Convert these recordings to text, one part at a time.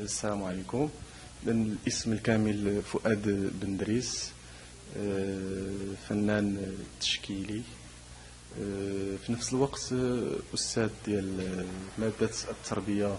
السلام عليكم. الاسم الكامل فؤاد بن دريس، فنان تشكيلي، في نفس الوقت أستاذ ديال مادة التربية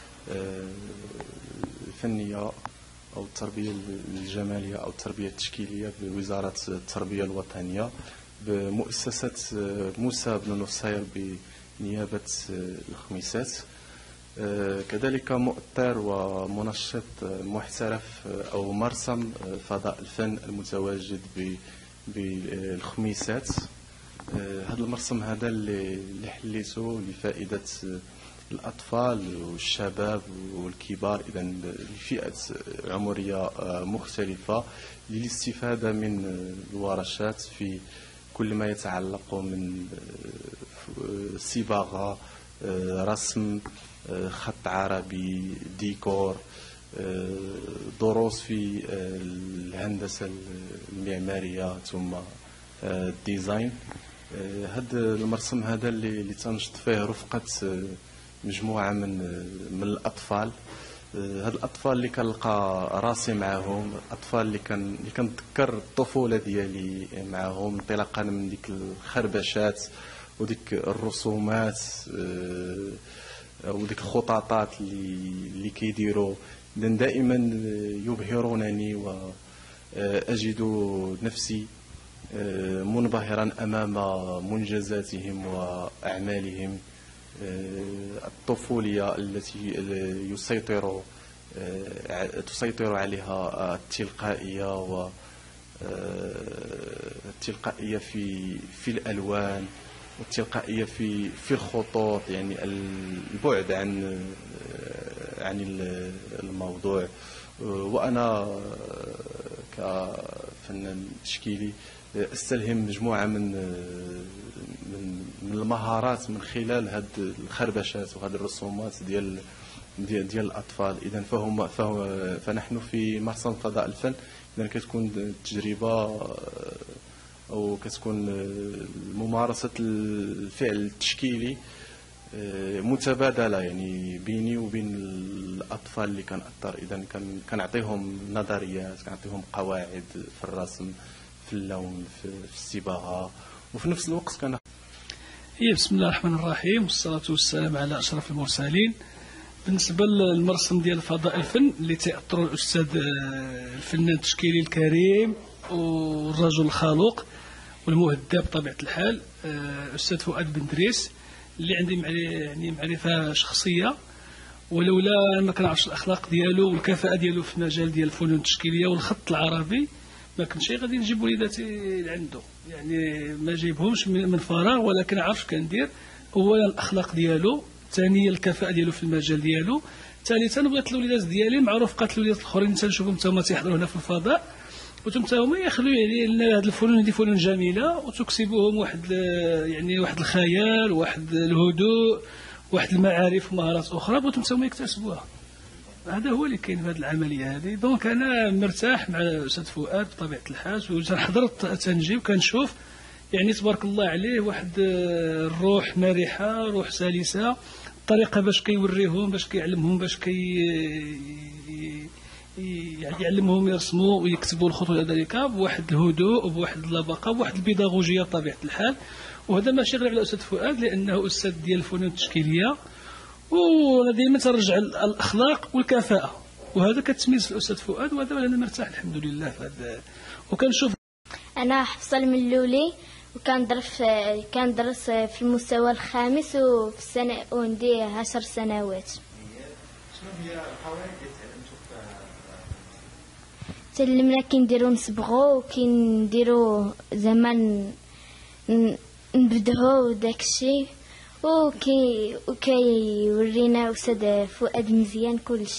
الفنية أو التربية الجمالية أو التربية التشكيلية بوزارة التربية الوطنية بمؤسسة موسى بن نصير بنيابة الخميسات. كذلك مؤطر ومنشط محترف أو مرسم فضاء الفن المتواجد بالخميسات. هذا المرسم هذا اللي حليته لفائدة الأطفال والشباب والكبار، إذا لفئات عمرية مختلفة، للاستفادة من الورشات في كل ما يتعلق من صباغة، رسم، خط عربي، ديكور، دروس في الهندسة المعمارية ثم الديزاين. هذا المرسم هذا اللي تنشط فيه رفقة مجموعة من الأطفال. هاد الأطفال اللي كنلقى راسي معاهم، الأطفال اللي كنتذكر الطفولة ديالي معاهم، انطلاقا من ديك الخربشات وديك الرسومات وديك الخطاطات اللي كيديروا، دائما يبهرونني وأجد نفسي منبهرا أمام منجزاتهم وأعمالهم الطفولية التي تسيطر عليها التلقائية والتلقائية في الألوان، والتلقائية في الخطوط، يعني البعد عن الموضوع. وأنا كفنان تشكيلي استلهم مجموعة من المهارات من خلال هذه الخربشات وهذه الرسومات ديال الأطفال. إذا فنحن في مرسم فضاء الفن، إذا كتكون تجربة أو كتكون ممارسة الفعل التشكيلي متبادلة، يعني بيني وبين الأطفال اللي كنأثر. إذا كنعطيهم نظريات، كنعطيهم قواعد في الرسم، في اللون، في الصباغة، وفي نفس الوقت بسم الله الرحمن الرحيم، والصلاة والسلام على أشرف المرسلين. بالنسبة للمرسم ديال فضاء الفن اللي تأثر الأستاذ الفنان التشكيلي الكريم والرجل الخلوق والمهذب بطبيعة الحال الأستاذ فؤاد بن دريس، اللي عندي يعني معرفة شخصية، ولولا ما كنعرفش الأخلاق ديالو والكفاءة ديالو في المجال ديال الفنون التشكيلية والخط العربي ما كنتش غادي نجيب وليداتي لعنده. يعني ما جايبهمش من فراغ، ولكن عرف كندير. اولا الاخلاق ديالو، ثانيا الكفاءه ديالو في المجال ديالو، ثالثا بغيت الوليدات ديالي مع رفقات الوليدات الاخرين تنشوفهم حتى هما تيحضروا هنا في الفضاء، وحتى هما يخلوا يعني لنا هذه الفنون، هذه فنون جميله، وتكسبوهم واحد الخيال، واحد الهدوء، واحد المعارف ومهارات اخرى، وحتى هما يكتسبوها. هذا هو اللي كاين في هذه العمليه هذه. دونك انا مرتاح مع الاستاذ فؤاد بطبيعه الحال، وحضرت تنجي وكنشوف يعني تبارك الله عليه واحد الروح مرحه، روح سلسه، الطريقه باش كيوريهم، باش كيعلمهم، باش يعني يعلمهم يرسموا ويكتبوا الخطوط ذلك بواحد الهدوء وبواحد اللبقه وبواحد البيداغوجيه بطبيعه الحال. وهذا ماشي غير على الاستاذ فؤاد، لانه استاذ ديال الفنون التشكيليه، ودائما ترجع الاخلاق والكفاءه، وهذا كتميز الاستاذ فؤاد، وهذا انا مرتاح الحمد لله في هذا. وكنشوف انا حفصه الملولي، كندرس في المستوى الخامس، وفي السنه وعندي 10 سنوات. شنو هي القواعد اللي تعلمتوا في تعلمنا كنديروا نصبغوا، وكنديروا زعما نبدعوا داكشي، وكيورينا أستاذ فؤاد مزيان كلشي.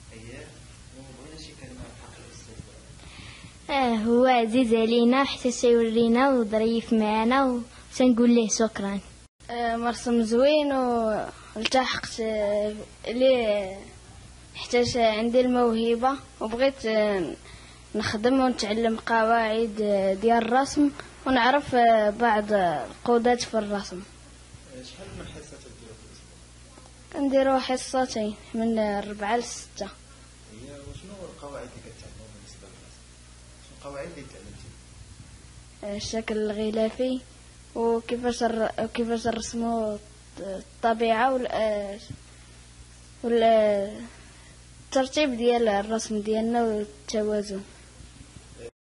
هو عزيز علينا حتى تيورينا وظريف معنا، وتنقول ليه شكرا. مرسم زوين، والتحقت ليه حتى عندي الموهبة، وبغيت نخدم ونتعلم قواعد ديال الرسم، ونعرف بعض القودات في الرسم. شحال من حصة تديروا في الأسبوع؟ كنديروا حصتين من 4 ل 6. القواعد اللي كتعلموا بالنسبه للرسم؟ شنو القواعد اللي تعلمتي؟ الشكل الغلافي وكيفاش نرسموا الطبيعة والترتيب ديال الرسم ديالنا والتوازن.